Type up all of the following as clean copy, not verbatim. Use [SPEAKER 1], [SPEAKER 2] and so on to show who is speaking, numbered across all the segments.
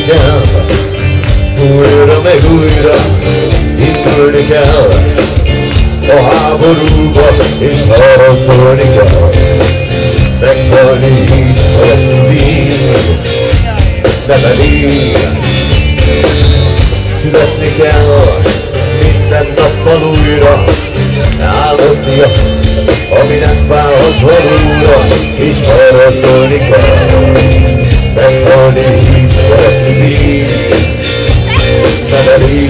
[SPEAKER 1] kell, újra meg újra indulni kell, a háborúba és harcolni kell, meghalni is szeretni, nem elég. Születni kell minden nappal újra, álmodni azt, ami nem válhat valóra, és harcolni kell, meghalni is szeretni, nem elég.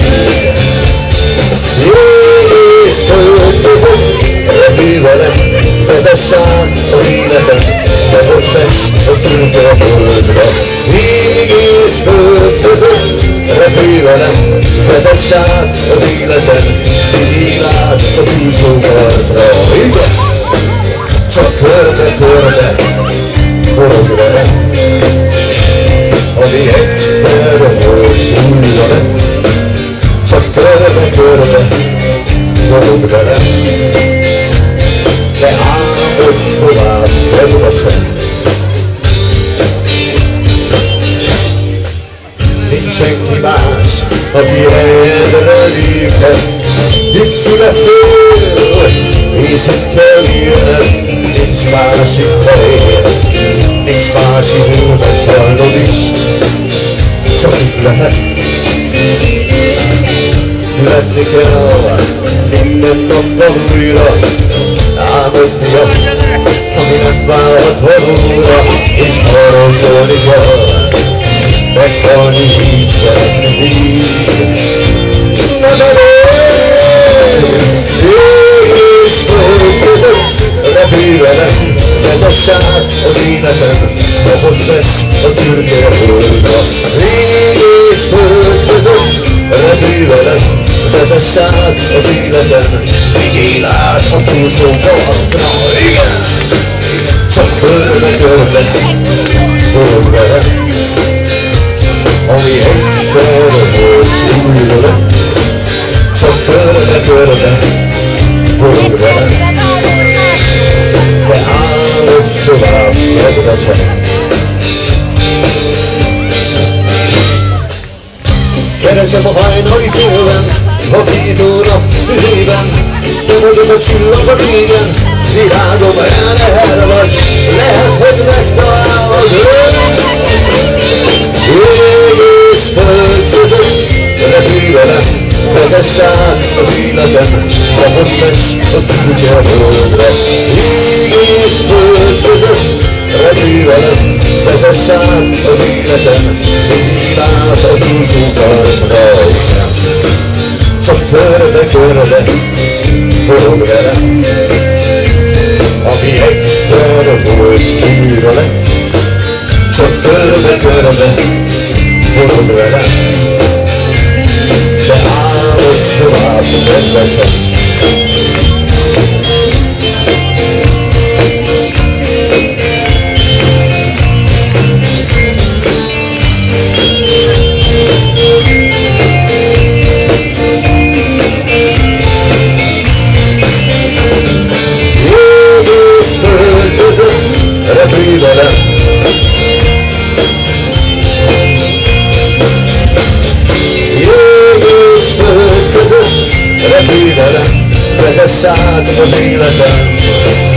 [SPEAKER 1] Ég és föld között repülj velem, vezess át az életem, de most vess a szürke földre. Ég és föld között repülj velem, vezess át az életem, vigyél át a túlsó partra. Igen! Csak körbe-körbe forog velem, ami egyszerre most újra lesz. Csak körbe-körbe forog velem, de álmodj tovább, termesen. Nincs senki más, aki helyedre léphet. Itt születtél, és itt kell élned. Nincs másik hely, nincs más idő, meghalnod is, csak itt lehet. Születni kell minden nappal újra, álmodni azt, ami nem válhat valóra, és harcolni kell, meghalni és szeretni, nem elég. Ég és föld között repülj velem, vezess át az életem, napot vess a szürke földre. Ég és föld között repülj velem, vezess át az életem, vigyél át a túlsó partra. Igen! Csak körbe-körbe forog velem, ami egyszerre most újra lesz. Csak körbe-körbe forog velem, de álmodj tovább, kedvesem. Keresem a hajnali szélben, vakító nap tüzében, te vagyok a csillag az égen, virágom elneher vagy, lehet, hogy megtalálod. Ég és föld között repülj velem, vezess át az életem, napot vess a szürke földre. Ég és föld között repülj velem, vezess át az életem, vigyél át a túlsó partra. Csak körbe-körbe forog velem, ami egyszer most újra lesz. Csak körbe-körbe forog velem, de álmodj tovább, kedvesem. Repülj velem, ég és föld között repülj velem, vezess át az életem,